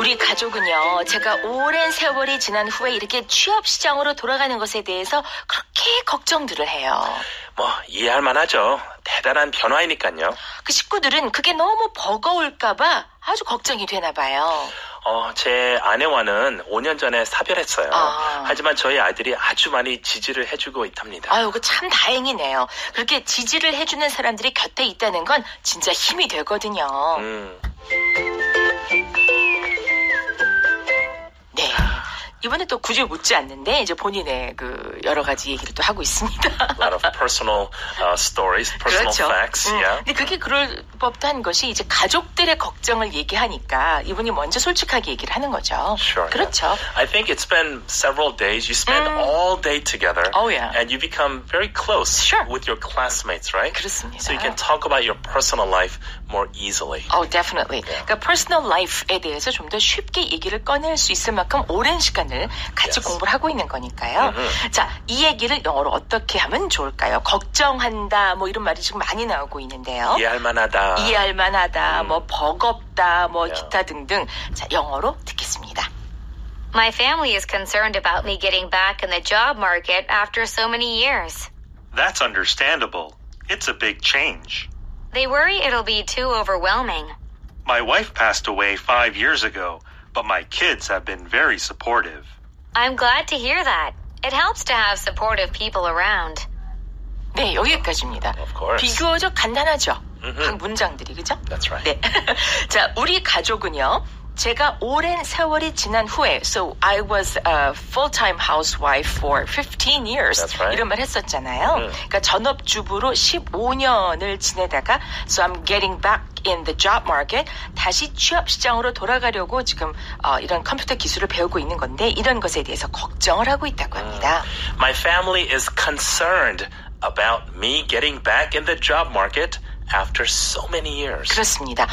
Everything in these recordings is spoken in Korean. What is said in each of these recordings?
우리 가족은요, 제가 오랜 세월이 지난 후에 이렇게 취업 시장으로 돌아가는 것에 대해서 그렇게 걱정들을 해요. 이해할 만하죠. 대단한 변화이니까요. 그 식구들은 그게 너무 버거울까봐 아주 걱정이 되나 봐요. 제 아내와는 5년 전에 사별했어요. 하지만 저희 아들이 아주 많이 지지를 해주고 있답니다. 아유, 그 참 다행이네요. 그렇게 지지를 해주는 사람들이 곁에 있다는 건 진짜 힘이 되거든요. 네. 이번에 또 굳이 묻지 않는데 이제 본인의 그 여러 가지 얘기를 또 하고 있습니다. A lot of personal stories, personal 그렇죠. facts. Yeah. 근데 그게 그럴 법도 한 것이 이제 가족들의 걱정을 얘기하니까 이분이 먼저 솔직하게 얘기를 하는 거죠. Sure. 그렇죠. Yeah. I think it's been several days. You spend all day together. Oh, yeah. And you become very close Sure. with your classmates, right? 그렇습니다. So you can talk about your personal life more easily. Oh, definitely. 그러니까 personal life에 대해서 좀 더 쉽게 얘기를 꺼낼 수 있을 만큼 오랜 시간을 같이 Yes. 공부를 하고 있는 거니까요. 자, 이 얘기를 영어로 어떻게 하면 좋을까요? 걱정한다, 뭐 이런 말이 지금 많이 나오고 있는데요. 이해할 만하다. 이해할 만하다, 뭐 버겁다, 뭐 Yeah. 기타 등등. 자, 영어로 듣겠습니다. My family is concerned about me getting back in the job market after so many years. That's understandable. It's a big change. They worry it'll be too overwhelming. My wife passed away 5 years ago, but my kids have been very supportive. I'm glad to hear that. It helps to have supportive people around. 네, 여기까지입니다. Of course. 비교적 간단하죠? 각 문장들이, 그죠? That's right. 네. 자, 우리 가족은요, 제가 오랜 세월이 지난 후에, so I was a full-time housewife for 15 years. That's right. 이런 말 했었잖아요. 그러니까 전업주부로 15년을 지내다가, so I'm getting back in the job market. 다시 취업 시장으로 돌아가려고 지금 이런 컴퓨터 기술을 배우고 있는 건데, 이런 것에 대해서 걱정을 하고 있다고 합니다. My family is concerned about me getting back in the job market after so many years. 그렇습니다.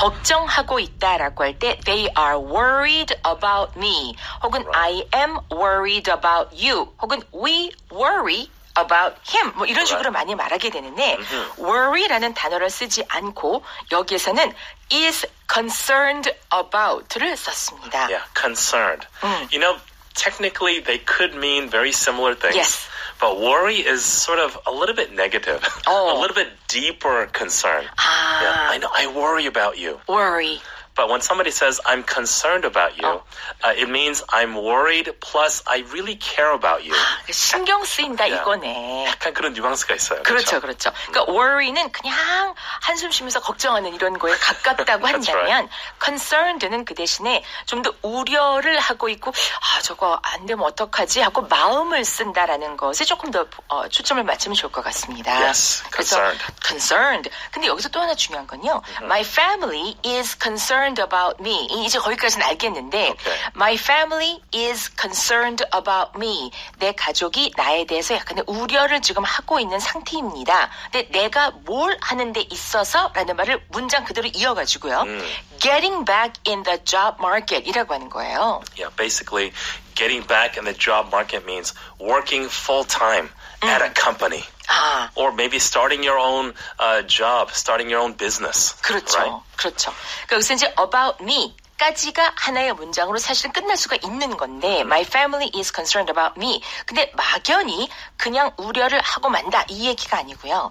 걱정하고 있다라고 할 때 they are worried about me 혹은 I am worried about you 혹은 we worry about him 뭐 이런 식으로 많이 말하게 되는데 worry라는 단어를 쓰지 않고 여기에서는 is concerned about를 썼습니다. Yeah, concerned. You know, technically they could mean very similar things. Yes. But worry is sort of a little bit negative, a little bit deeper concern. Yeah, I know, I worry about you. worry. But when somebody says, I'm concerned about you, it means I'm worried plus I really care about you. 신경 쓰인다 이거네. 약간 그런 뉘앙스가 있어요. 그렇죠, 그렇죠. 그러니까 worry는 그냥 한숨 쉬면서 걱정하는 이런 거에 가깝다고 한다면 concerned는 그 대신에 좀 더 우려를 하고 있고 저거 안 되면 어떡하지 하고 마음을 쓴다라는 것에 조금 더 초점을 맞추면 좋을 것 같습니다. Yes, concerned. 그래서 concerned. 근데 여기서 또 하나 중요한 건요. My family is concerned about me. 이제 거기까지는 알겠는데 Okay. My family is concerned about me. 내 가족이 나에 대해서 약간의 우려를 지금 하고 있는 상태입니다. 근데 내가 뭘 하는 데 있어서 라는 말을 문장 그대로 이어가지고요. Getting back in the job market 이라고 하는 거예요. Yeah, basically, getting back in the job market means working full-time at a company. Or maybe starting your own job, starting your own business. 그렇죠. Right? 그렇죠. 그러니까 여기서 이제 about me 까지가 하나의 문장으로 사실은 끝날 수가 있는 건데 My family is concerned about me. 근데 막연히 그냥 우려를 하고 만다 이 얘기가 아니고요.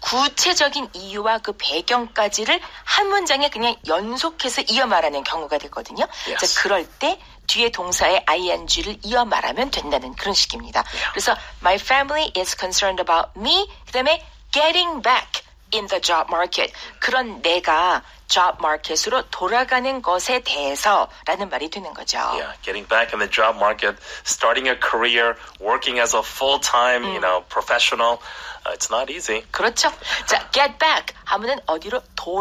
구체적인 이유와 그 배경까지를 한 문장에 그냥 연속해서 이어 말하는 경우가 되거든요. Yes. 자, 그럴 때 뒤에 동사의 ing를 이어 말하면 된다는 그런 식입니다. 그래서 My family is concerned about me. 그다음에 getting back in the job market. 그런 내가 job market으로 돌아가는 것에 대해서라는 말이 되는 거죠. Yeah, getting back in the job market, starting a career, working as a full-time, professional. It's not easy. 그렇죠. 자, get back 하면은 어디로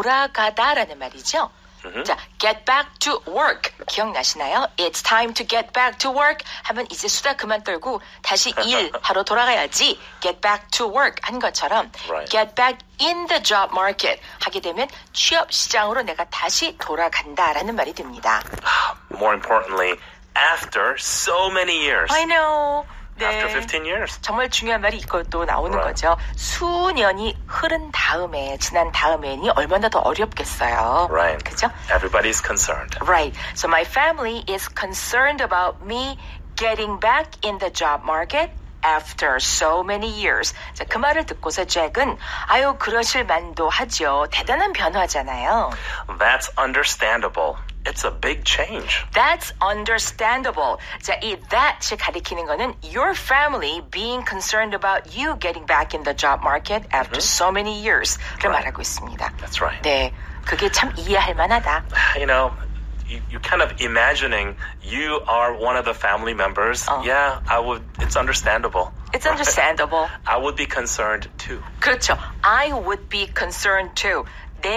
돌아가다라는 말이죠. 자, get back to work. 기억나시나요? It's time to get back to work. 하면 이제 수다 그만 떨고 다시 일하러 돌아가야지. Get back to work 한 것처럼 Right. get back in the job market 하게 되면 취업 시장으로 내가 다시 돌아간다라는 말이 됩니다. More importantly, after so many years. I know. After 15 years. 정말 중요한 말이 이것도 나오는 Right. 거죠. 수년이 흐른 다음에, 지난 다음에니 얼마나 더 어렵겠어요. Right. 그죠? Everybody's concerned. Right. So my family is concerned about me getting back in the job market after so many years. 자, 그 말을 듣고서 잭은 아유 그러실 만도 하죠. 대단한 변화잖아요. That's understandable. It's a big change. That's understandable. 자, 이 that이 가리키는 거는 your family being concerned about you getting back in the job market after so many years를 말하고 있습니다. That's right. 네, 그게 참 이해할 만하다. You know, you kind of imagining you are one of the family members. Yeah, it's understandable. It's understandable. I would be concerned too. 그렇죠. I would be concerned too.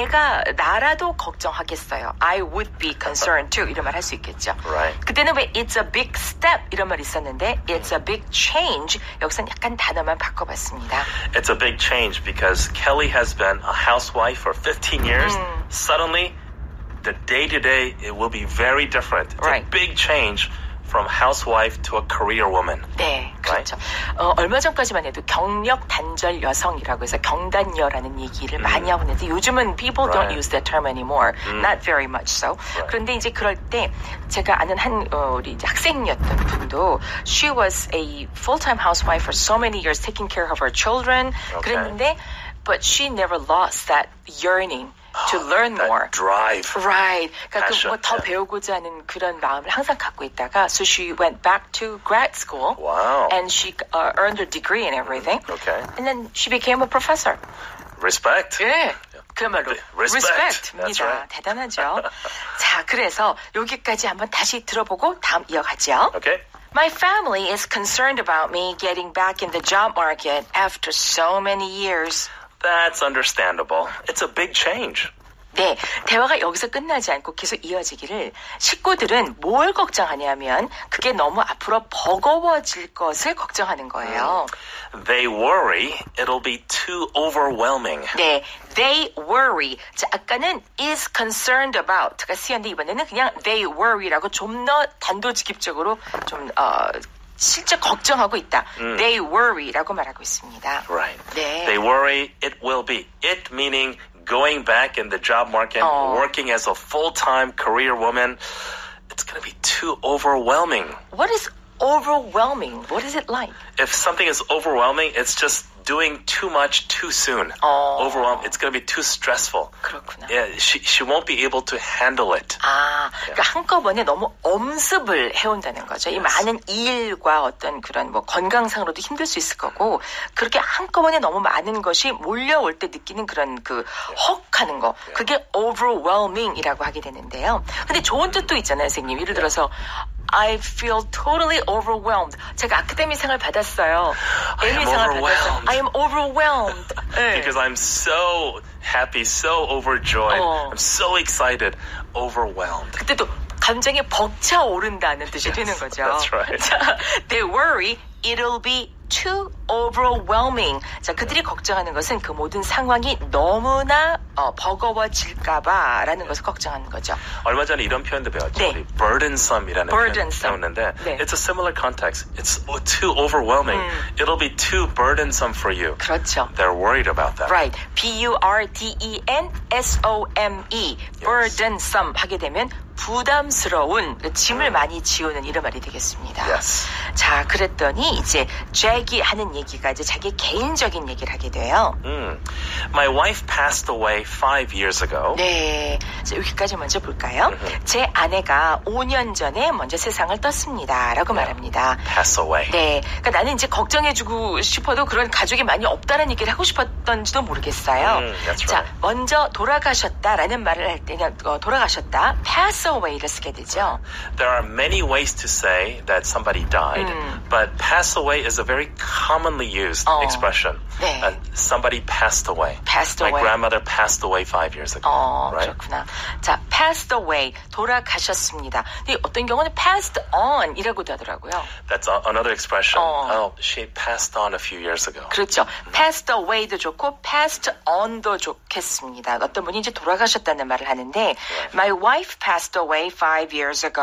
나라도 걱정하겠어요. I would be concerned too. 이런 말 할 수 있겠죠. Right. 그때는 왜 it's a big step 이런 말이 있었는데 it's a big change. 여기서는 약간 단어만 바꿔봤습니다. It's a big change because Kelly has been a housewife for 15 years. Suddenly, the day-to-day, it will be very different. It's Right. a big change from housewife to a career woman. 네, 그렇죠. 얼마 전까지만 해도 경력 단절 여성이라고 해서 경단녀라는 얘기를 많이 하고 있는데 요즘은 people don't Right. use that term anymore. Not very much so. Right. 그런데 이제 그럴 때 제가 아는 한 우리 이제 학생이었던 분도 she was a full-time housewife for so many years taking care of her children. Okay. 그랬는데 but she never lost that yearning to learn That more. drive. Right. 그러니까 Passion, 더 yeah. 배우고자 하는 그런 마음을 항상 갖고 있다가 so she went back to grad school Wow. and she earned her degree and everything. Okay. And then she became a professor. Respect. 예. 그야말로 Respect. That's respect입니다. right. 대단하죠. 자, 그래서 여기까지 한번 다시 들어보고 다음 이어가죠. Okay. My family is concerned about me getting back in the job market after so many years. That's understandable. It's a big change. 네, 대화가 여기서 끝나지 않고 계속 이어지기를 식구들은 뭘 걱정하냐면 그게 너무 앞으로 버거워질 것을 걱정하는 거예요. They worry it'll be too overwhelming. 네, they worry. 자, 아까는 is concerned about가 쓰였는데 이번에는 그냥 they worry라고 좀 더 단도직입적으로 좀 실제 걱정하고 있다. They worry라고 말하고 있습니다. Right. 네. They worry it will be. It meaning going back in the job market, working as a full-time career woman. It's going to be too overwhelming. What is overwhelming? What is it like? If something is overwhelming, it's just doing too much too soon. Overwhelmed. It's going to be too stressful. 그렇구나. Yeah, she won't be able to handle it. 아, 그러니까 한꺼번에 너무 엄습을 해온다는 거죠. 이 많은 일과 어떤 그런 뭐 건강상으로도 힘들 수 있을 거고 그렇게 한꺼번에 너무 많은 것이 몰려올 때 느끼는 그런 그 헉하는 거 그게 overwhelming이라고 하게 되는데요. 근데 좋은 뜻도 있잖아요, 선생님. 예를 들어서 I feel totally overwhelmed. 제가 아카데미상을 받았어요. 에미상을 받았어요. I am overwhelmed. 네. Because I'm so happy, so overjoyed. I'm so excited, overwhelmed. 그때도 감정이 벅차오른다는 뜻이 되는 거죠. That's right. 자, they worry it'll be too overwhelming. 자, 그들이 걱정하는 것은 그 모든 상황이 너무나 버거워질까봐라는 것을 걱정하는 거죠. 얼마 전에 이런 표현도 배웠죠. 네. 우리 burdensome이라는 Burdensome. 표현 배웠는데 네. it's a similar context. It's too overwhelming. It'll be too burdensome for you. 그렇죠. They're worried about that. Right. B-U-R-D-E-N-S-O-M-E. burdensome 하게 되면 부담스러운 짐을 많이 지우는 이런 말이 되겠습니다. Yes. 자, 그랬더니 이제 잭이 하는 얘기가 이제 자기 개인적인 얘기를 하게 돼요. My wife passed away 5 years ago. 네, 자, 여기까지 먼저 볼까요? 제 아내가 5년 전에 먼저 세상을 떴습니다. 라고 말합니다. Pass away. 네, 그러니까 나는 이제 걱정해주고 싶어도 그런 가족이 많이 없다는 얘기를 하고 싶었던지도 모르겠어요. That's 자, right. 먼저 돌아가셨다라는 말을 할 때는 돌아가셨다, pass away를 쓰게 되죠. There are many ways to say that somebody died, but pass away is a very commonly used expression. 네. Somebody passed away. Passed My away. grandmother passed away 5 years ago. Right? 그렇구나. 자, passed away, 돌아가셨습니다. 근데 어떤 경우는 passed on 이라고도 하더라고요. That's another expression. Oh, she passed on a few years ago. 그렇죠. passed away도 좋고 passed on도 좋겠습니다. 어떤 분이 이제 돌아가셨다는 말을 하는데 My wife passed away 5 years ago.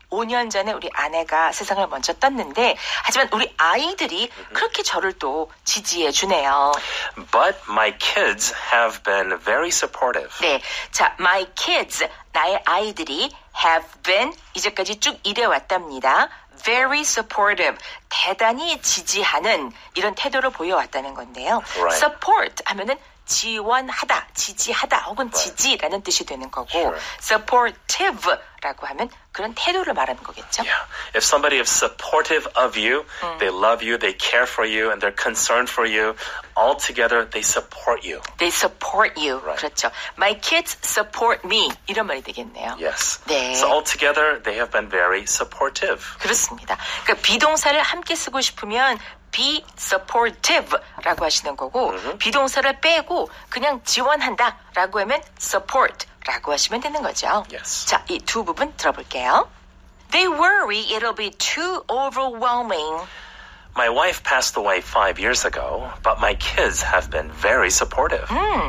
5년 전에 우리 아내가 세상을 먼저 떴는데 하지만 우리 아이들이 그렇게 저를 또 지지해 주네요. But my kids have been very supportive. 네, 자, my kids, 나의 아이들이 have been 이제까지 쭉 이래왔답니다. Very supportive, 대단히 지지하는 이런 태도를 보여왔다는 건데요. Right. Support 하면은 지원하다, 지지하다 혹은 지지라는 뜻이 되는 거고 Sure. supportive라고 하면 그런 태도를 말하는 거겠죠. Yeah. If somebody is supportive of you, they love you, they care for you, and they're concerned for you, all together they support you. They support you. Right. 그렇죠. My kids support me. 이런 말이 되겠네요. Yes. 네. So all together they have been very supportive. 그렇습니다. 그러니까 비동사를 함께 쓰고 싶으면 be supportive라고 하시는 거고 비동사를 빼고 그냥 지원한다라고 하면 support라고 하시면 되는 거죠. Yes. 자, 이 두 부분 들어볼게요. They worry it'll be too overwhelming. My wife passed away 5 years ago, but my kids have been very supportive.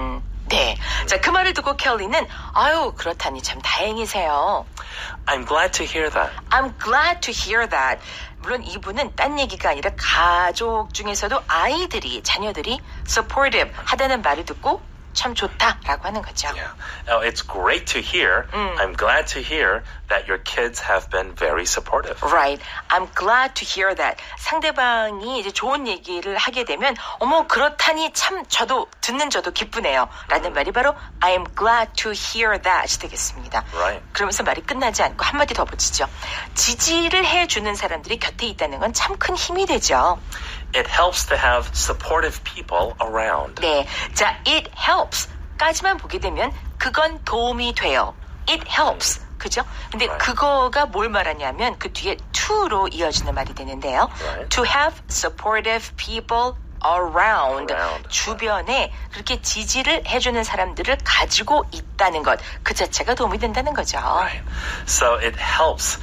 네. 자, 그 말을 듣고 켈리는 아유, 그렇다니 참 다행이세요. I'm glad to hear that. I'm glad to hear that. 물론 이분은 딴 얘기가 아니라 가족 중에서도 아이들이, 자녀들이 supportive 하다는 말을 듣고 참 좋다라고 하는 거죠. Yeah. Now, it's great to hear. I'm glad to hear that your kids have been very supportive. Right. I'm glad to hear that. 상대방이 이제 좋은 얘기를 하게 되면 어머 그렇다니 참 듣는 저도 기쁘네요. 라는 말이 바로 I'm glad to hear that이 되겠습니다. Right. 그러면서 말이 끝나지 않고 한마디 더 붙이죠. 지지를 해주는 사람들이 곁에 있다는 건 참 큰 힘이 되죠. It helps to have supportive people around. 네. 자, it helps 까지만 보게 되면 그건 도움이 돼요. It helps. 그죠? 근데 Right. 그거가 뭘 말하냐면 그 뒤에 to로 이어지는 말이 되는데요. Right. To have supportive people around. Around. 주변에 그렇게 지지를 해주는 사람들을 가지고 있다는 것. 그 자체가 도움이 된다는 거죠. Right. So it helps.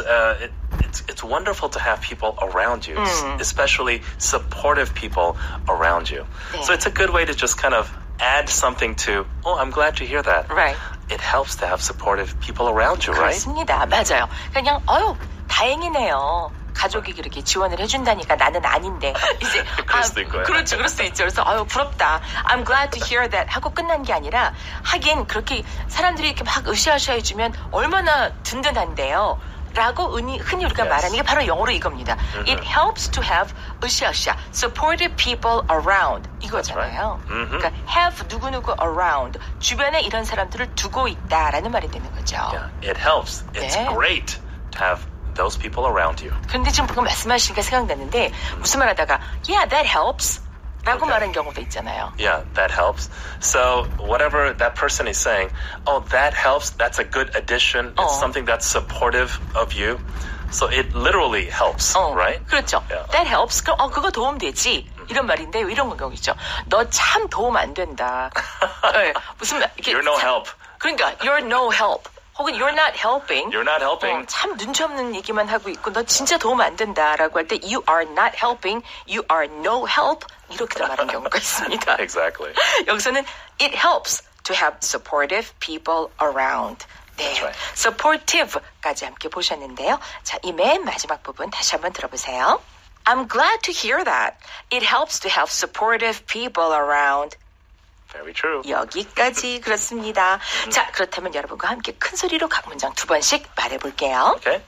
It's wonderful to have people around you, especially supportive people around you. 네. So it's a good way to just kind of add something to, oh, I'm glad to hear that. Right. It helps to have supportive people around you, right? 그렇습니다. 맞아요. 그냥 다행이네요. 가족이 그렇게 지원을 해준다니까 나는 아닌데 이제 그럴 수도 있고요. 그렇죠, 그럴 수도 있죠. 그래서 부럽다. I'm glad to hear that 하고 끝난 게 아니라 하긴 그렇게 사람들이 이렇게 막 으쌰으쌰 해주면 얼마나 든든한데요. 라고 흔히 우리가 말하는 게 바로 영어로 이겁니다. It helps to have 으쌰으쌰, supportive people around 이거잖아요. 그러니까 have 누구누구 around 주변에 이런 사람들을 두고 있다라는 말이 되는 거죠. Yeah, it helps. It's 네. great to have those people around you. 그런데 지금 방금 말씀하시니까 생각났는데 무슨 말 하다가 yeah, that helps 라고 말한 경우도 있잖아요. Yeah, that helps. So whatever that person is saying, oh, that helps, that's a good addition, it's something that's supportive of you. So it literally helps, right? 그렇죠. Yeah. That helps. 그럼 그거 도움 되지. 이런 말인데 이런 경우 있죠. 너 참 도움 안 된다. 네, 무슨 말? 이렇게 You're no help. 그러니까 you're no help. 혹은 you're not helping. You're not helping. 참 눈치 없는 얘기만 하고 있고 너 진짜 도움 안 된다라고 할 때 you are not helping, you are no help 이렇게 말하는 경우가 있습니다. Exactly. 여기서는 it helps to have supportive people around. 네, That's right. supportive까지 함께 보셨는데요. 자, 이 맨 마지막 부분 다시 한번 들어보세요. I'm glad to hear that. It helps to have supportive people around. Very true. 여기까지 그렇습니다. 자, 그렇다면 여러분과 함께 큰 소리로 각 문장 2번씩 말해볼게요. Okay.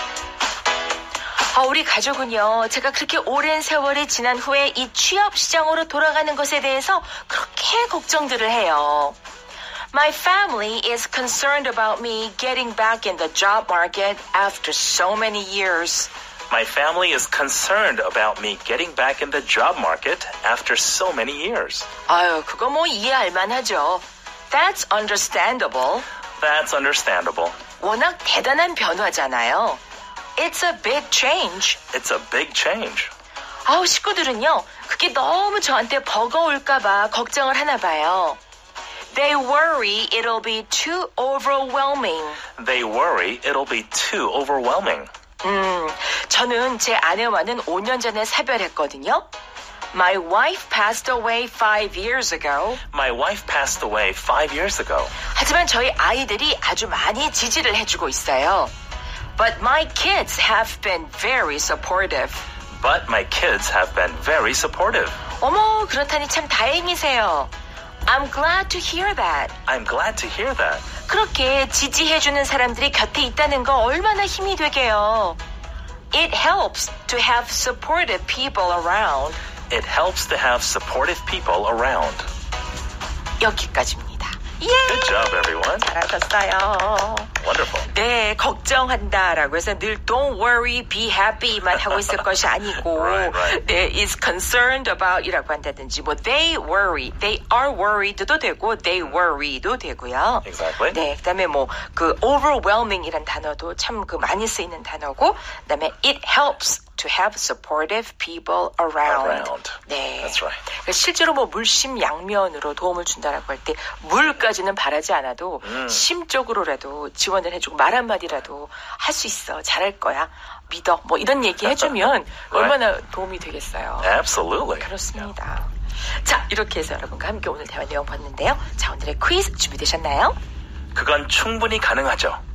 우리 가족은요, 제가 그렇게 오랜 세월이 지난 후에 이 취업 시장으로 돌아가는 것에 대해서 그렇게 걱정들을 해요. My family is concerned about me getting back in the job market after so many years. My family is concerned about me getting back in the job market after so many years. 그거 뭐 이해할 만하죠. That's understandable. That's understandable. 워낙 대단한 변화잖아요. It's a big change. It's a big change. 식구들은요, 그게 너무 저한테 버거울까봐 걱정을 하나 봐요. They worry it'll be too overwhelming. They worry it'll be too overwhelming. 저는 제 아내와는 5년 전에 사별했거든요. My wife passed away 5 years ago. My wife passed away 5 years ago. 하지만 저희 아이들이 아주 많이 지지를 해주고 있어요. But my kids have been very supportive. But my kids have been very supportive. 어머, 그렇다니 참 다행이세요. I'm glad to hear that. I'm glad to hear that. 그렇게 지지해주는 사람들이 곁에 있다는 거 얼마나 힘이 되게요. It helps to have supportive people around. It helps to have supportive people around. 여기까지입니다. 예! Good job, everyone. 잘하셨어요. Wonderful. 네, 걱정한다라고 해서 늘 don't worry, be happy만 하고 있을 것이 아니고 Right. 네, is concerned about이라고 한다든지 뭐 they worry, they are worried도 되고 they worry도 되고요. Exactly. 네, 그다음에 뭐 그 overwhelming이란 단어도 참 그 많이 쓰이는 단어고 그다음에 it helps to have supportive people around. 네. That's right. 실제로 뭐 물심양면으로 도움을 준다라고 할 때 물까지는 바라지 않아도 심적으로라도 지원을 해주고 말 한마디라도 할 수 있어. 잘할 거야. 믿어. 뭐 이런 얘기 해주면 얼마나 도움이 되겠어요. Absolutely. 그렇습니다. 자, 이렇게 해서 여러분과 함께 오늘 대화 내용 봤는데요. 자, 오늘의 퀴즈 준비되셨나요? 그건 충분히 가능하죠.